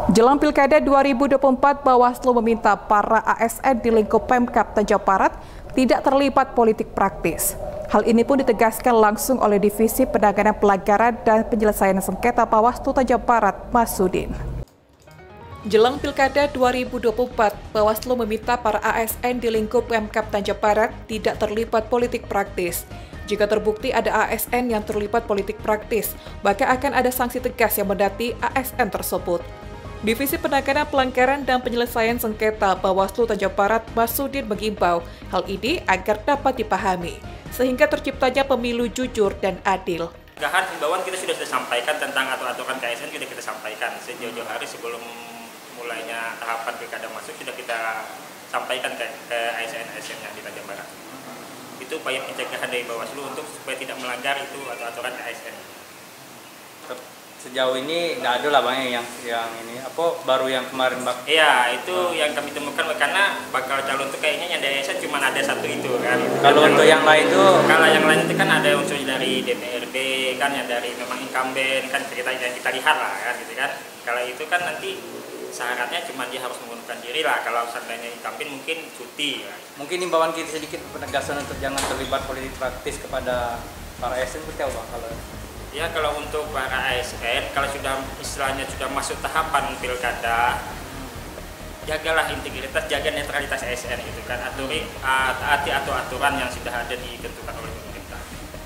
Jelang Pilkada 2024, Bawaslu meminta para ASN di lingkup Pemkab Tanjung Barat tidak terlibat politik praktis. Hal ini pun ditegaskan langsung oleh Divisi Penanganan Pelanggaran dan Penyelesaian Sengketa Bawaslu Tanjung Barat, Masudin. Jelang Pilkada 2024, Bawaslu meminta para ASN di lingkup Pemkab Tanjung Barat tidak terlibat politik praktis. Jika terbukti ada ASN yang terlibat politik praktis, maka akan ada sanksi tegas yang mendati ASN tersebut. Divisi Penanganan Pelanggaran dan Penyelesaian Sengketa Bawaslu Tanjung Barat, Masudin mengimbau hal ini agar dapat dipahami, sehingga terciptanya pemilu jujur dan adil. Himbauan kita sudah sampaikan tentang aturan KSN, sudah kita sampaikan sejauh hari sebelum mulainya tahapan pilkada masuk, sudah kita sampaikan ke ASN yang di Tanjung Barat. Itu upaya pencegahan dari Bawaslu untuk supaya tidak melanggar itu aturan KSN. Sejauh ini nggak ada lah Bang yang ini baru yang kemarin Bang. Iya, itu yang kami temukan karena bakal calon itu kayaknya yang dari ASN cuma ada satu itu kan. Kalau untuk yang lain tuh, kalau yang lain itu kan ada unsur dari DPRD kan, yang dari memang incumbent kan, kita lihat lah kan gitu kan. Kalau itu kan nanti syaratnya cuma dia harus mengundurkan diri lah. Kalau seandainya incumbent mungkin cuti. Kan. Mungkin imbauan kita sedikit penegasan untuk jangan terlibat politik praktis kepada para ASN seperti apa kalau? Ya, kalau untuk para ASN, kalau sudah istilahnya sudah masuk tahapan pilkada, jagalah integritas, jaga netralitas ASN gitu kan, taati aturan yang sudah ada ditentukan oleh pemerintah.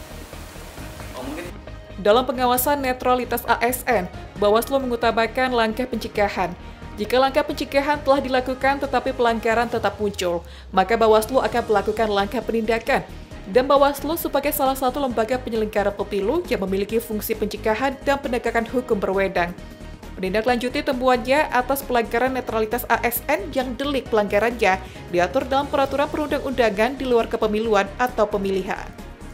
Dalam pengawasan netralitas ASN, Bawaslu mengutamakan langkah pencegahan. Jika langkah pencegahan telah dilakukan tetapi pelanggaran tetap muncul, maka Bawaslu akan melakukan langkah penindakan. Dan Bawaslu sebagai salah satu lembaga penyelenggara pemilu yang memiliki fungsi pencegahan dan penegakan hukum berwenang. Menindaklanjuti temuannya atas pelanggaran netralitas ASN yang delik pelanggarannya diatur dalam peraturan perundang-undangan di luar kepemiluan atau pemilihan.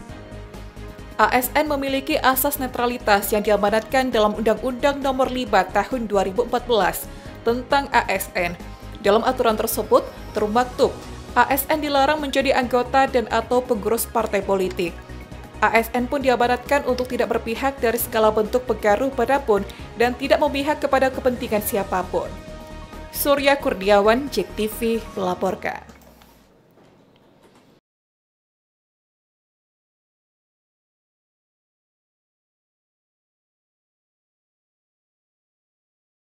ASN memiliki asas netralitas yang diamanatkan dalam Undang-Undang Nomor 5 Tahun 2014 tentang ASN. Dalam aturan tersebut termaktub ASN dilarang menjadi anggota dan atau pengurus partai politik. ASN pun diamanatkan untuk tidak berpihak dari segala bentuk pengaruh manapun dan tidak memihak kepada kepentingan siapapun. Surya Kurniawan, JEK TV melaporkan.